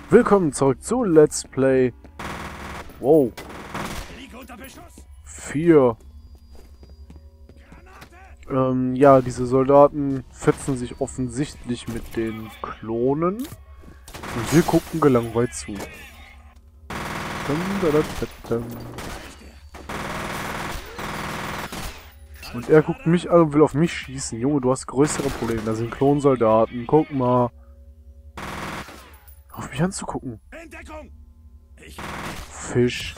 Willkommen zurück zu Let's Play. Wow. 4. Ja, diese Soldaten fetzen sich offensichtlich mit den Klonen. Und wir gucken gelangweilt zu. Und er guckt mich an und will auf mich schießen. Junge, du hast größere Probleme. Da sind Klonsoldaten. Guck mal. Auf mich anzugucken. Fisch.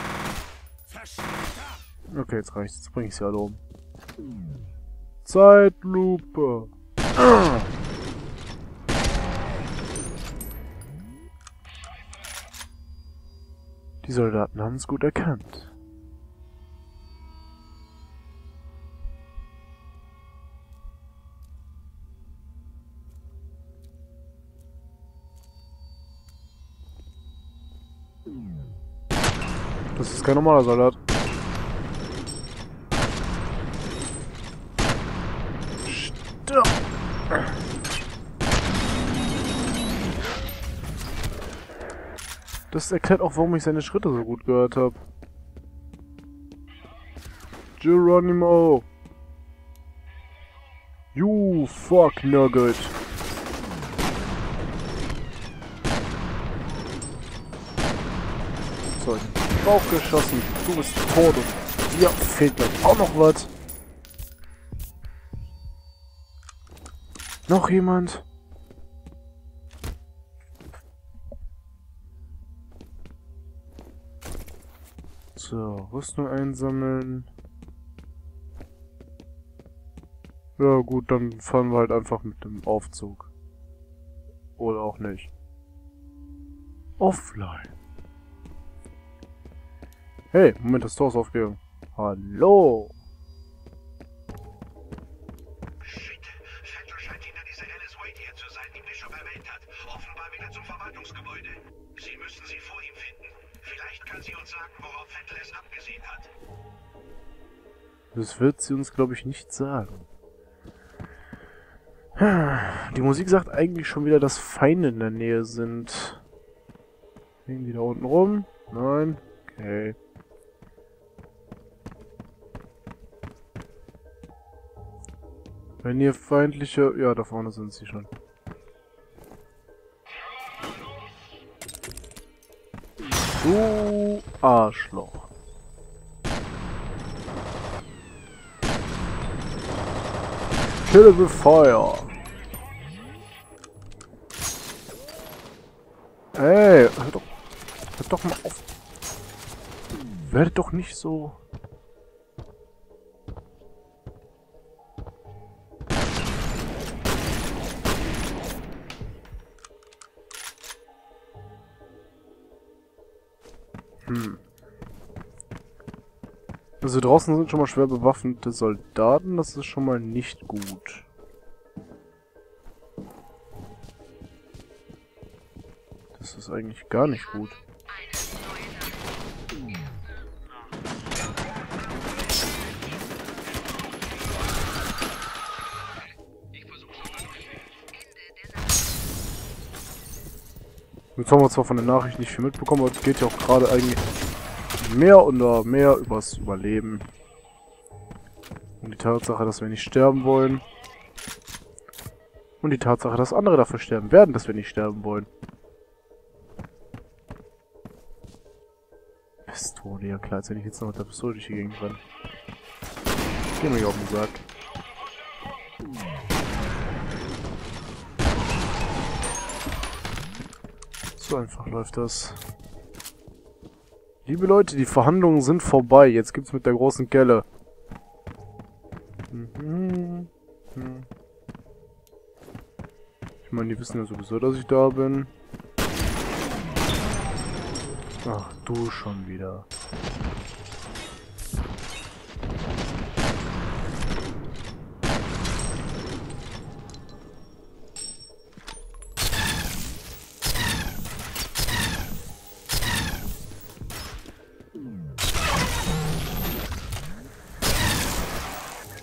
Okay, jetzt reicht's. Jetzt bring ich sie alle um. Zeitlupe. Die Soldaten haben es gut erkannt. Das ist kein normaler Soldat. Stopp! Das erklärt auch, warum ich seine Schritte so gut gehört habe. Geronimo! You fuck nugget! So, in den Bauch geschossen. Du bist tot und dir fehlt gleich auch noch was. Noch jemand? So, Rüstung einsammeln. Ja gut, dann fahren wir halt einfach mit dem Aufzug. Oder auch nicht. Offline. Hey, Moment, das Tor ist aufgegangen. Hallo! Shit, Central scheint hinter dieser Alice Wade hier zu sein, die Bishop erwähnt hat. Offenbar wieder zum Verwaltungsgebäude. Sie müssen sie vor ihm finden. Vielleicht kann sie uns sagen, worauf Vettel es abgesehen hat. Das wird sie uns, glaube ich, nicht sagen. Die Musik sagt eigentlich schon wieder, dass Feinde in der Nähe sind. Hängen die da unten rum? Nein? Okay. Wenn ihr feindliche... Ja, da vorne sind sie schon. Du Arschloch. Kill with fire. Ey, hört doch mal auf. Werdet doch nicht so... Also draußen sind schon mal schwer bewaffnete Soldaten, das ist schon mal nicht gut. Das ist eigentlich gar nicht gut. Jetzt haben wir zwar von den Nachrichten nicht viel mitbekommen, aber es geht ja auch gerade eigentlich mehr oder mehr übers Überleben. Und die Tatsache, dass wir nicht sterben wollen. Und die Tatsache, dass andere dafür sterben werden, dass wir nicht sterben wollen. Pistole, ja klar, als wenn ich jetzt noch mit der Pistole durch die Gegend renne. Geh mir hier auf den Sack. So einfach läuft das. Liebe Leute, die Verhandlungen sind vorbei. Jetzt gibt's mit der großen Kelle. Ich meine, die wissen ja sowieso, dass ich da bin. Ach, du schon wieder.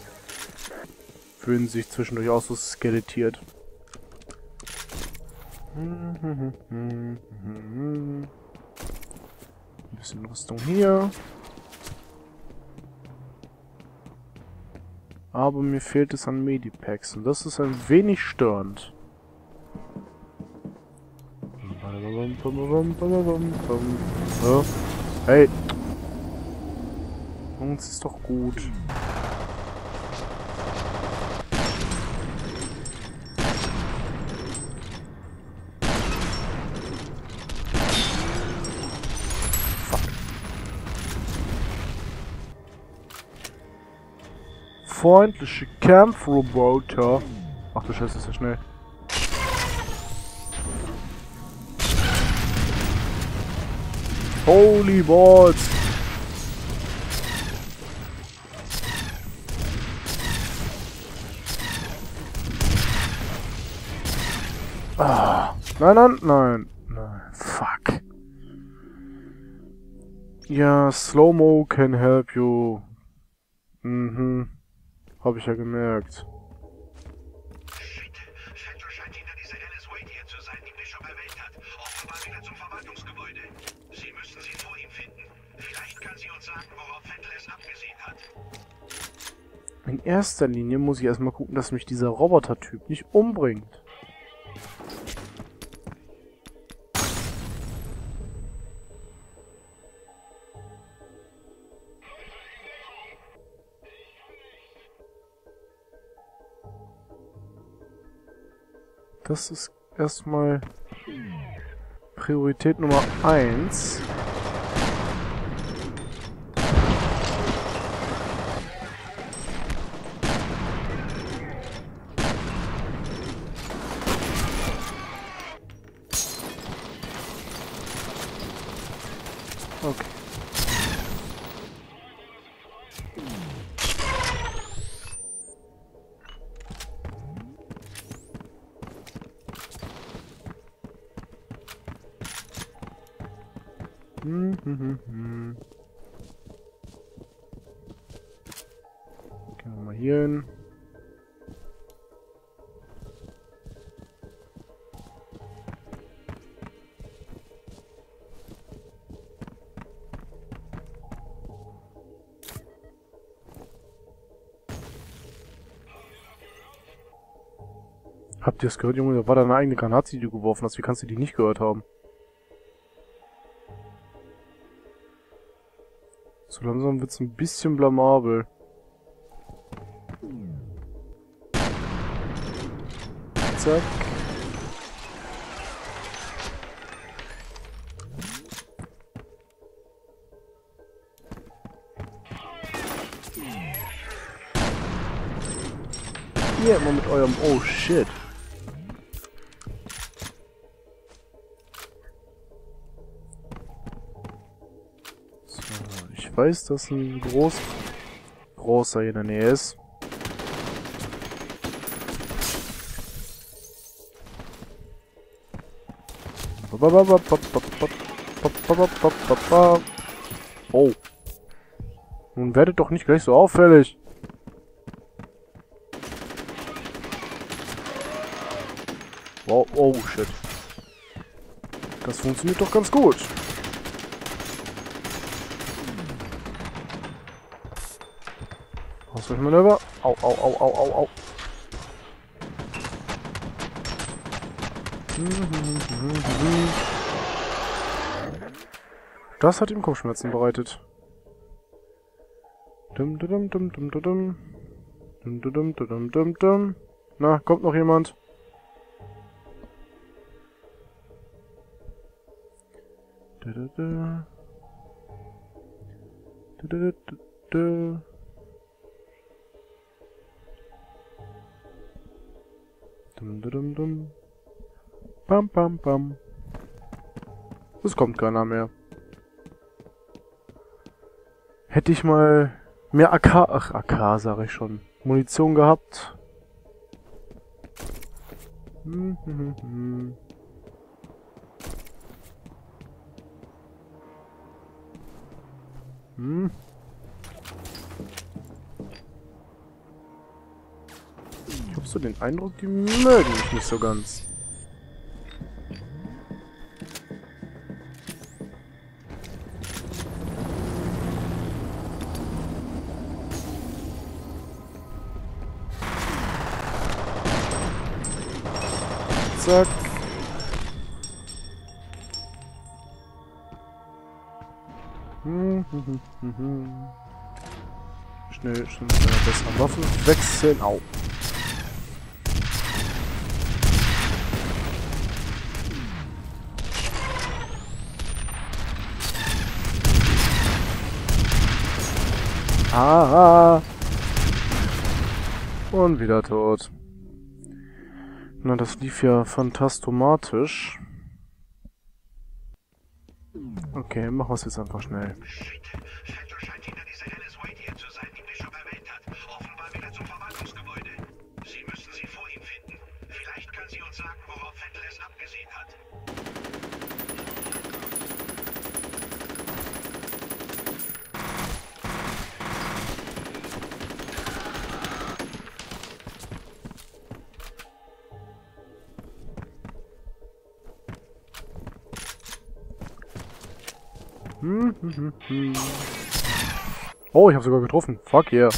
Fühlen sich zwischendurch auch so skelettiert. Ein bisschen Rüstung hier. Aber mir fehlt es an Medipacks und das ist ein wenig störend. Ja. Hey! Jungs, ist doch gut. Freundliche Kampfroboter. Ach du Scheiße, ist ja schnell. Holy balls! Ah, nein, nein, nein, nein, fuck. Ja, Slow-Mo can help you. Mhm. Hab ich ja gemerkt. Shit. Factor scheint hinter dieser Alice Wade hier zu sein, die Bishop erwähnt hat. Offenbar wieder zum Verwaltungsgebäude. Sie müssen sie vor ihm finden. Vielleicht kann sie uns sagen, worauf Vettel es abgesehen hat. In erster Linie muss ich erstmal gucken, dass mich dieser Roboter-Typ nicht umbringt. Das ist erstmal Priorität Nummer 1. Okay. Gehen wir mal hier hin. Habt ihr es gehört, Junge? Da war deine eigene Granate, die du geworfen hast. Wie kannst du die nicht gehört haben? So langsam wird's ein bisschen blamabel. Zack. Ihr immer mit eurem Oh shit. So, ich weiß, dass ein großer hier in der Nähe ist. Oh. Nun werdet doch nicht gleich so auffällig. Wow, oh shit. Das funktioniert doch ganz gut. Ausweichmanöver. Au, au, au, au, au, au. Das hat ihm Kopfschmerzen bereitet. Dum, dum, dum, dum, dum, dum. Dum, dum, dum, dum, dum. Na, kommt noch jemand? Da, da, da. Da, da, da, da. Dum, dum, dum. Bam, bam, bam. Es kommt keiner mehr. Hätte ich mal mehr AK sage ich schon, Munition gehabt. Ich habe so den Eindruck, die mögen mich nicht so ganz. Zack. Schnell, besser Waffen wechseln. Au. Ah. Und wieder tot. Na, das lief ja phantastomatisch. Okay, machen wir es jetzt einfach schnell. Shit. Factor scheint hinter dieser Alice Wade hier zu sein, die Bischof erwähnt hat. Offenbar wieder zum Verwaltungsgebäude. Sie müssen sie vor ihm finden. Vielleicht kann sie uns sagen, worauf Vettel es abgesehen hat. Oh, ich habe sogar getroffen. Fuck yeah.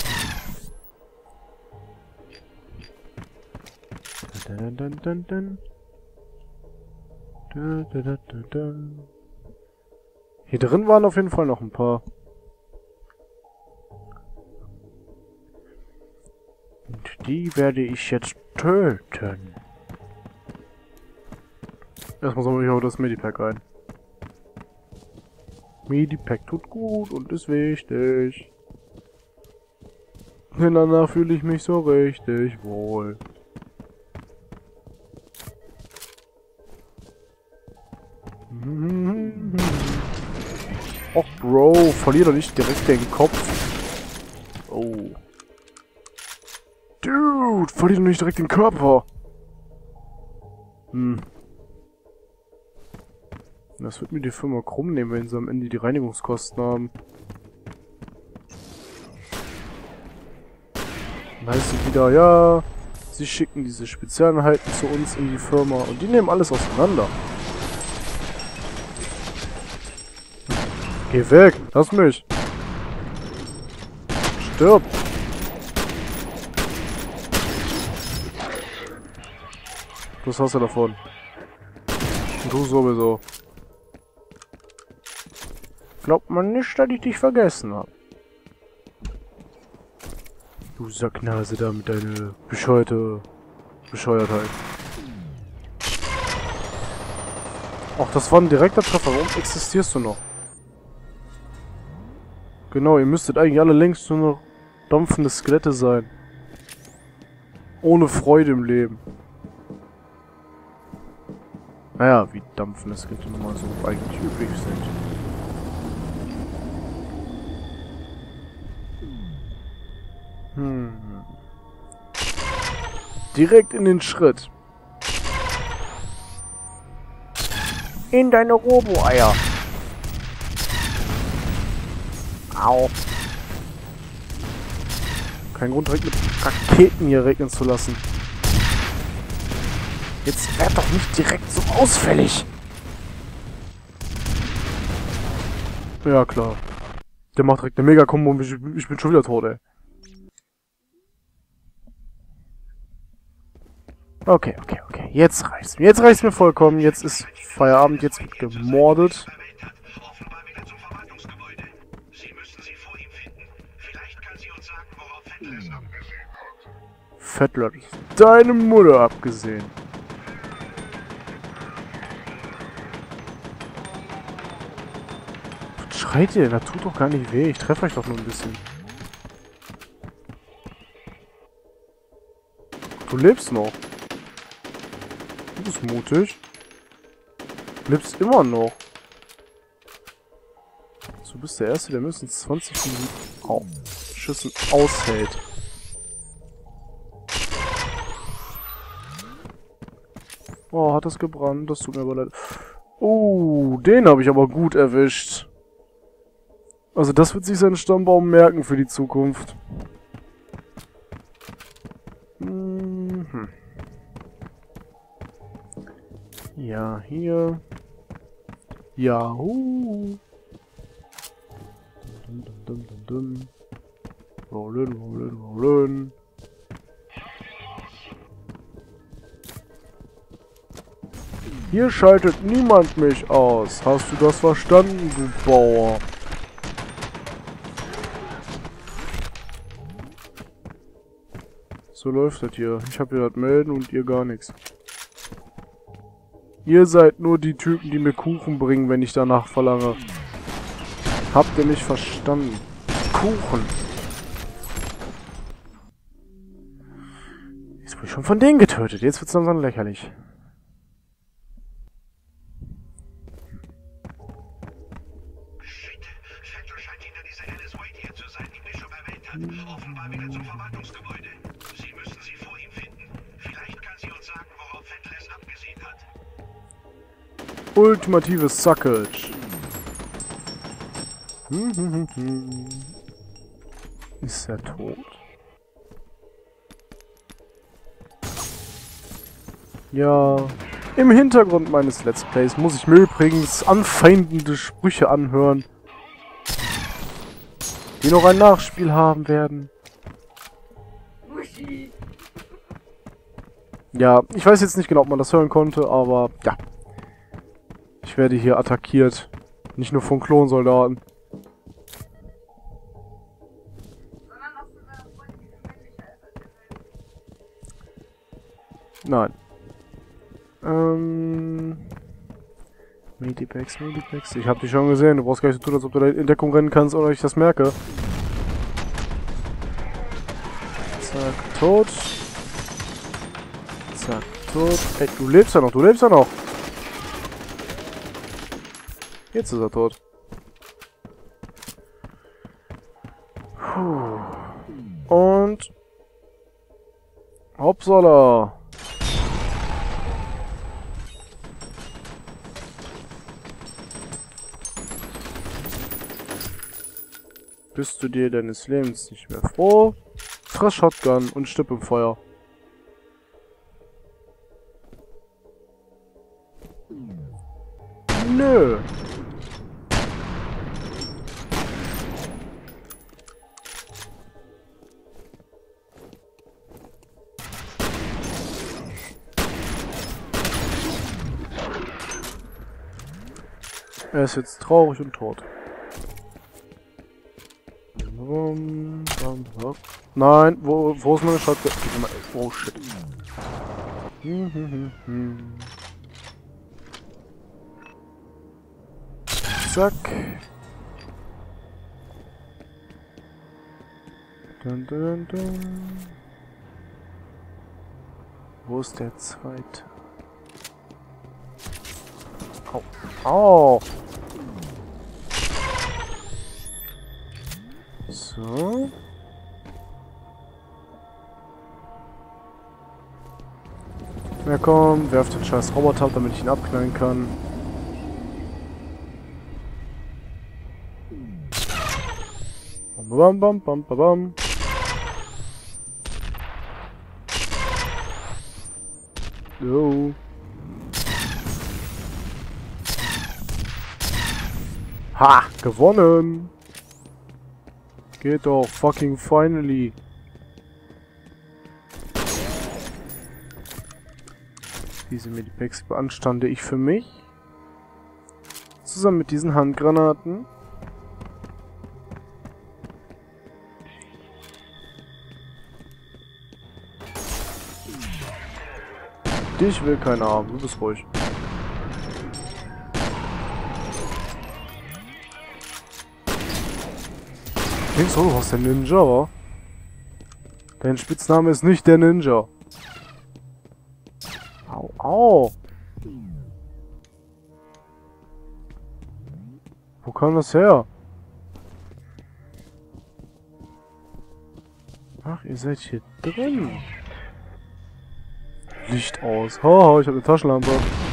Hier drin waren auf jeden Fall noch ein paar. Und die werde ich jetzt töten. Erstmal sammle ich auch das Medipack ein. Medipack tut gut und ist wichtig. Denn danach fühle ich mich so richtig wohl. Och, Bro, verlier doch nicht direkt den Kopf. Oh. Dude, verlier doch nicht direkt den Körper. Das wird mir die Firma krumm nehmen, wenn sie am Ende die Reinigungskosten haben. Dann heißt es wieder, ja, sie schicken diese Spezialeinheiten zu uns in die Firma und die nehmen alles auseinander. Geh weg, lass mich. Stirb. Was hast du davon? Und du sowieso. Glaubt man nicht, dass ich dich vergessen habe. Du Sacknase da mit deiner Bescheuertheit. Ach, das war ein direkter Treffer. Warum existierst du noch? Genau, ihr müsstet eigentlich alle längst nur noch dampfende Skelette sein. Ohne Freude im Leben. Naja, wie dampfende Skelette nun mal so eigentlich üblich sind. Direkt in den Schritt. In deine Robo-Eier. Au. Kein Grund, direkt mit Raketen hier regnen zu lassen. Jetzt werd doch nicht direkt so ausfällig. Ja, klar. Der macht direkt eine Mega-Kombo und ich bin schon wieder tot, ey. Okay. Jetzt reicht's mir. Jetzt reicht's mir vollkommen. Jetzt ist Feierabend. Jetzt wird gemordet. Offenbar wieder zum Verwaltungsgebäude. Sie müssen sie vor ihm finden. Vielleicht kann sie uns sagen, worauf Vettel es abgesehen hat. Vettel hat deine Mutter abgesehen. Was schreit ihr denn? Das tut doch gar nicht weh. Ich treffe euch doch nur ein bisschen. Du lebst noch. Du bist mutig. Du lebst immer noch. Du bist der Erste, der mindestens 20 Schüssen aushält. Oh, hat das gebrannt? Das tut mir aber leid. Oh, den habe ich aber gut erwischt. Also das wird sich sein Stammbaum merken für die Zukunft. Ja, hier. Yahoo! Rollen. Hier schaltet niemand mich aus. Hast du das verstanden, du Bauer? So läuft das hier. Ich habe hier das Melden und ihr gar nichts. Ihr seid nur die Typen, die mir Kuchen bringen, wenn ich danach verlange. Habt ihr mich verstanden? Kuchen. Jetzt wurde ich schon von denen getötet. Jetzt wird's langsam lächerlich. Shit. Spectre scheint hinter dieser Alice Wade hier zu sein, die Bishop erwähnt hat. Offenbar wieder zum Verwaltungsgebäude. Sie müssen sie vor ihm finden. Vielleicht kann sie uns sagen, worauf Fettel es abgesehen hat. Ultimatives Suckage. Ist er tot? Ja. Im Hintergrund meines Let's Plays muss ich mir übrigens anfeindende Sprüche anhören, die noch ein Nachspiel haben werden. Ja, ich weiß jetzt nicht genau, ob man das hören konnte, aber ja. Ich werde hier attackiert. Nicht nur von Klonsoldaten. Nein. Medipacks. Ich hab dich schon gesehen. Du brauchst gar nicht so tun, als ob du da in Deckung rennen kannst oder ich das merke. Zack, tot. Zack, tot. Ey, du lebst ja noch, Jetzt ist er tot. Puh. Und... Hoppsala. Bist du dir deines Lebens nicht mehr froh? Friss Shotgun und stirb im Feuer. Nö. Er ist jetzt traurig und tot. Nein, wo ist meine Shotgun? Oh shit. Zack. Dun. Wo ist der zweite? Au. Au. So. Na komm, werf den scheiß Roboter ab, damit ich ihn abknallen kann. Bam. So. Ha! Gewonnen! Geht doch, fucking finally! Diese Medipacks beanstande ich für mich. Zusammen mit diesen Handgranaten. Dich will keiner haben, du bist ruhig. Denkst du, was der Ninja war? Dein Spitzname ist nicht der Ninja. Au. Wo kam das her? Ach, ihr seid hier drin. Licht aus. Haha, ich habe eine Taschenlampe.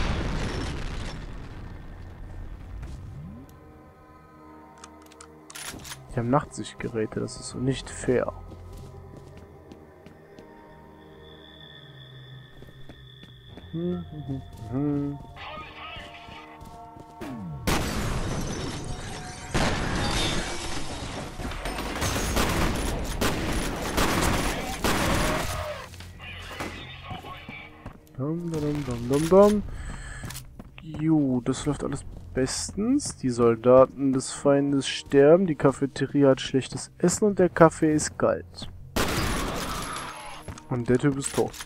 Die haben Nachtsichtgeräte, das ist so nicht fair. Dum. Jo, das läuft alles bestens. Die Soldaten des Feindes sterben, die Cafeteria hat schlechtes Essen und der Kaffee ist kalt. Und der Typ ist tot.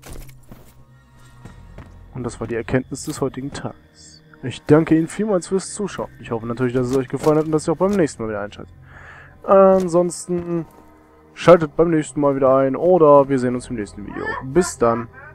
Und das war die Erkenntnis des heutigen Tages. Ich danke Ihnen vielmals fürs Zuschauen. Ich hoffe natürlich, dass es euch gefallen hat und dass ihr auch beim nächsten Mal wieder einschaltet. Ansonsten schaltet beim nächsten Mal wieder ein oder wir sehen uns im nächsten Video. Bis dann.